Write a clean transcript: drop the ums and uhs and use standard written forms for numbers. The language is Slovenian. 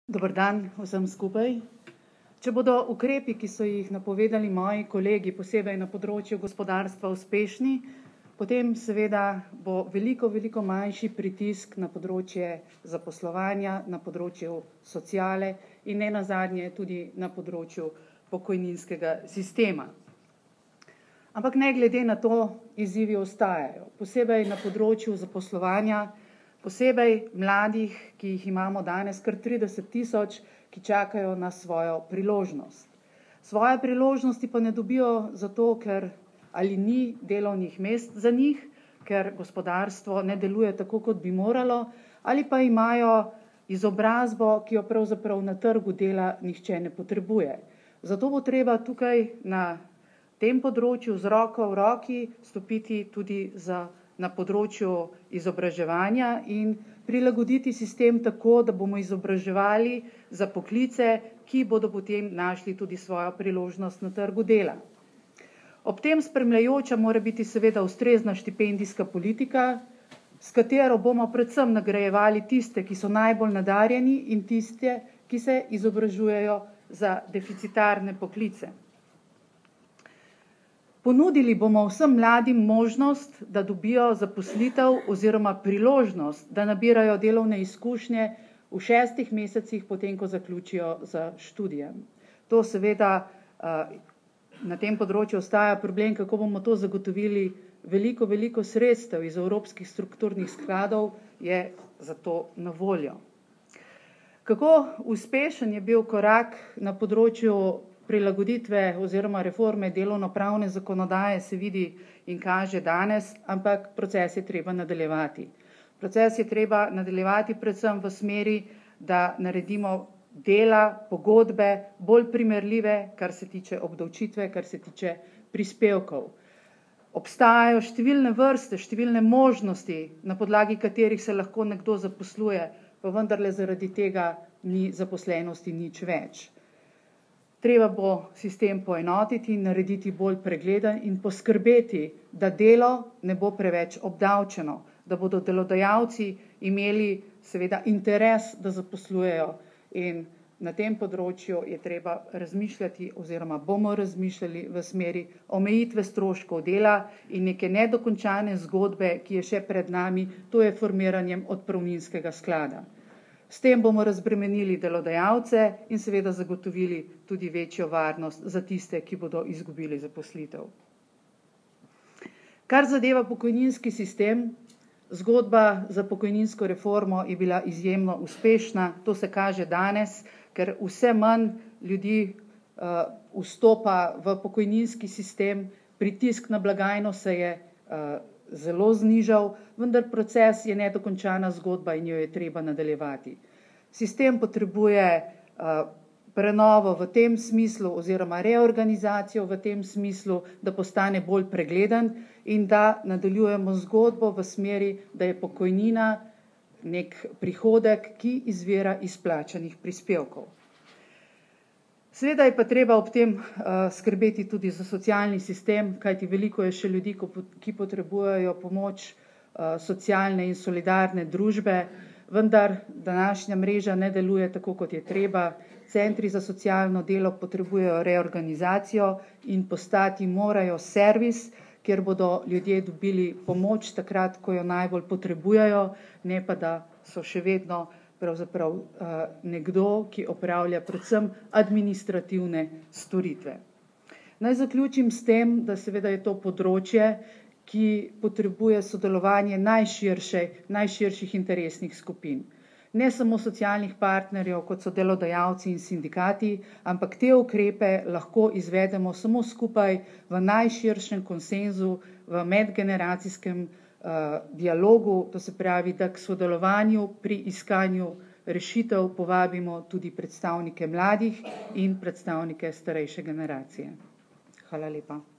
Dober dan vsem skupaj. Če bodo ukrepi, ki so jih napovedali moji kolegi, posebej na področju gospodarstva uspešni, potem seveda bo veliko manjši pritisk na področje zaposlovanja, na področju sociale in nenazadnje tudi na področju pokojninskega sistema. Ampak ne glede na to, izzivi ostajajo, posebej na področju zaposlovanja, posebej mladih, ki jih imamo danes kar 30 000, ki čakajo na svojo priložnost. Svoje priložnosti pa ne dobijo zato, ker ali ni delovnih mest za njih, ker gospodarstvo ne deluje tako, kot bi moralo, ali pa imajo izobrazbo, ki jo pravzaprav na trgu dela nihče ne potrebuje. Zato bo treba tukaj na tem področju z roko v roki stopiti tudi na področju izobraževanja in prilagoditi sistem tako, da bomo izobraževali za poklice, ki bodo potem našli tudi svojo priložnost na trgu dela. Ob tem spremljajoča mora biti seveda ustrezna štipendijska politika, s katero bomo predvsem nagrajevali tiste, ki so najbolj nadarjeni in tiste, ki se izobražujejo za deficitarne poklice. Ponudili bomo vsem mladim možnost, da dobijo zaposlitev oziroma priložnost, da nabirajo delovne izkušnje v 6 mesecih, potem ko zaključijo z študijem. To seveda na tem področju ostaja problem, kako bomo to zagotovili. Veliko sredstev iz evropskih strukturnih skladov je za to na voljo. Kako uspešen je bil korak na področju prilagoditve oziroma reforme delovnopravne zakonodaje, se vidi in kaže danes, ampak proces je treba nadaljevati. Proces je treba nadaljevati predvsem v smeri, da naredimo dela, pogodbe bolj primerljive, kar se tiče obdavčitve, kar se tiče prispevkov. Obstajajo številne vrste, številne možnosti, na podlagi katerih se lahko nekdo zaposluje, pa vendarle zaradi tega ni zaposlenosti nič več. Treba bo sistem poenotiti in narediti bolj pregleden in poskrbeti, da delo ne bo preveč obdavčeno, da bodo delodajalci imeli seveda interes, da zaposlujejo, in na tem področju je treba razmišljati oziroma bomo razmišljali v smeri omejitve stroškov dela in neke nedokončane zgodbe, ki je še pred nami, to je formiranjem odpravninskega sklada. S tem bomo razbremenili delodajalce in seveda zagotovili tudi večjo varnost za tiste, ki bodo izgubili zaposlitev. Kar zadeva pokojninski sistem, zgodba za pokojninsko reformo je bila izjemno uspešna. To se kaže danes, ker vse manj ljudi vstopa v pokojninski sistem, pritisk na blagajno se je zelo znižal, vendar proces je nedokončana zgodba in jo je treba nadaljevati. Sistem potrebuje prenovo v tem smislu oziroma reorganizacijo v tem smislu, da postane bolj pregleden in da nadaljujemo zgodbo v smeri, da je pokojnina nek prihodek, ki izvira iz plačanih prispevkov. Seveda je pa treba ob tem skrbeti tudi za socialni sistem, kajti veliko je še ljudi, ki potrebujejo pomoč socialne in solidarne družbe, vendar današnja mreža ne deluje tako, kot je treba. Centri za socialno delo potrebujejo reorganizacijo in postati morajo servis, kjer bodo ljudje dobili pomoč takrat, ko jo najbolj potrebujejo, ne pa da so še vedno pravzaprav nekdo, ki opravlja predvsem administrativne storitve. Naj zaključim s tem, da seveda je to področje, ki potrebuje sodelovanje najširših interesnih skupin. Ne samo socialnih partnerjev, kot so delodajalci in sindikati, ampak te ukrepe lahko izvedemo samo skupaj v najširšem konsenzu, v medgeneracijskem dialogu, to se pravi, da k sodelovanju pri iskanju rešitev povabimo tudi predstavnike mladih in predstavnike starejše generacije. Hvala lepa.